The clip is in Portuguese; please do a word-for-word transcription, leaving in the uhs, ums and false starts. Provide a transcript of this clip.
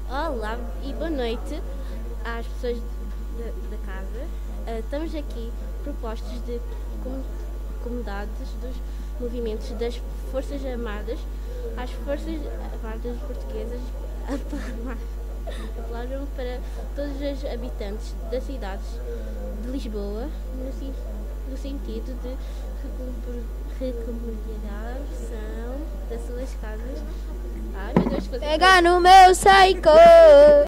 Olá e boa noite às pessoas da, da casa. Uh, estamos aqui propostos de com, comunidades dos movimentos das Forças Armadas às Forças Armadas Portuguesas apelaram para todos os habitantes das cidades de Lisboa no, no sentido de recomendação das suas casas. Ai meu Deus, Pega no meu psycho!